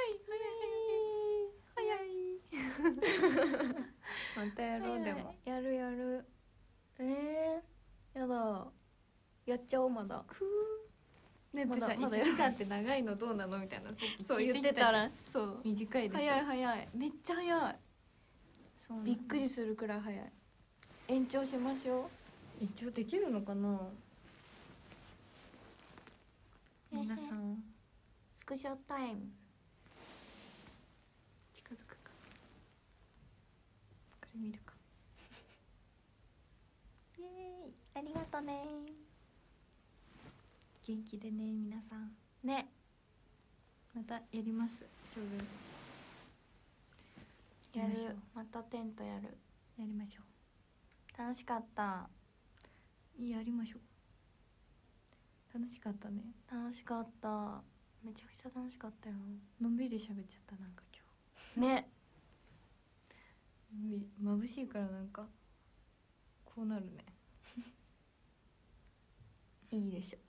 早い早い早い早い。 またやろう。でもやるやる。えー、やだ。やっちゃおうまだ。 くーねってさ、まだいちじかんって長いのどうなのみたいなそう言ってたら、そう短いでしょ。 早い早い、めっちゃ早い。そうびっくりするくらい早い。延長しましょう。 延長できるのかな。皆さんスクショタイム。 近づくか。これ見るか。 イエーイ、ありがとね。 元気でね皆さんね。 またやります将軍。やる。またテントやる。 やりましょう。楽しかった。 やりましょう。楽しかったね。 楽しかった。めちゃくちゃ楽しかったよ。 のんびり喋っちゃったなんか今日。ね。 眩しいからなんかこうなるね。 いいでしょ。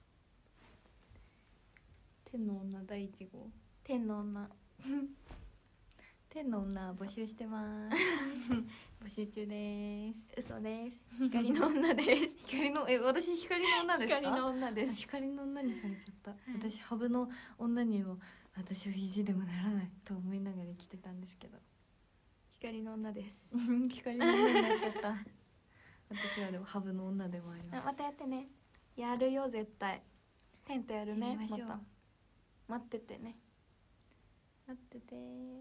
天の女だいいち号。 天の女。 天の女募集してます。募集中です。 嘘です。光の女です。 光のえ私光の女ですか？ 光の女です。 光の女にされちゃった。はい、私ハブの女にも私は意地でもならないと思いながら生きてたんですけど。 光の女です。 光の女になっちゃった。私はでもハブの女でもあります。 またやってね。やるよ絶対。テントやるね。 やりましょう。 また待っててね。 待ってて。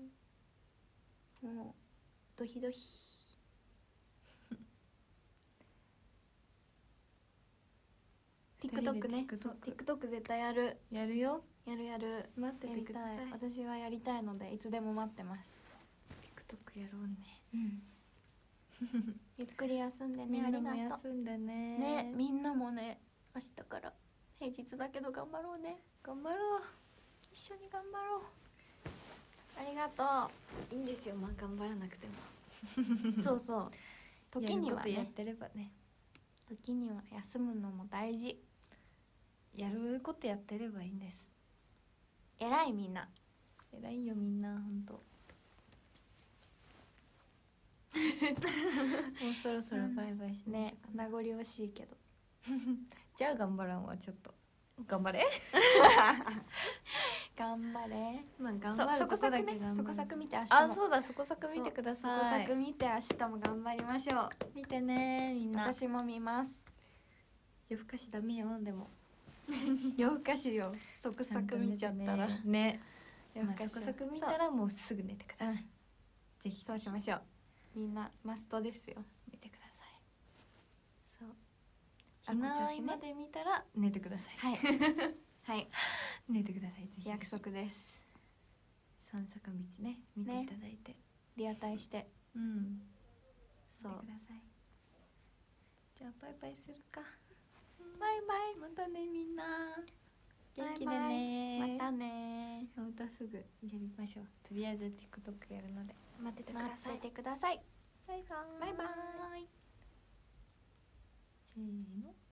もうドヒドヒ。TikTok ね。TikTok 絶対やる。 やるよ。 やるやる。 待っててください。 私はやりたいのでいつでも待ってます。 TikTok やろうね。 うん。ゆっくり休んでね。 みんなも休んでね。 ね、みんなもね、明日から平日だけど頑張ろうね。 頑張ろう。 一緒に頑張ろう。ありがとう。いいんですよ。まあ頑張らなくても。 そうそう。時にはね。 やってればね。 時には休むのも大事。 やることやってればいいんです。 偉いみんな。 偉いよみんな本当。もうそろそろバイバイしね。名残惜しいけど。 じゃあ頑張らんわちょっと。頑張れ。 頑張れ。 まあ頑張るとこだけ頑張る。 そこ作見て明日も。 あ、そうだそこ作見てください。 そこ作見て明日も頑張りましょう。 見てねみんな。 私も見ます。 夜更かしダメよでも。 夜更かしよ。そこ作見ちゃったらね。夜更かし。そこ作見たらもうすぐ寝てください。 ぜひそうしましょう。みんなマストですよ。 見てください。 そう。 避難合まで見たら寝てください。 はい。はい。 寝てください。ぜひ。 約束です。 三坂道ね見ていただいて、 リアタイして。 うん。 そう。 見てください。じゃあバイバイするか。 バイバイ。 またねみんな。元気でね。 またね。 またすぐやりましょう。とりあえず TikTok やるので待っててください。 待っててください。 バイバイ。 バイバイ。 せーの。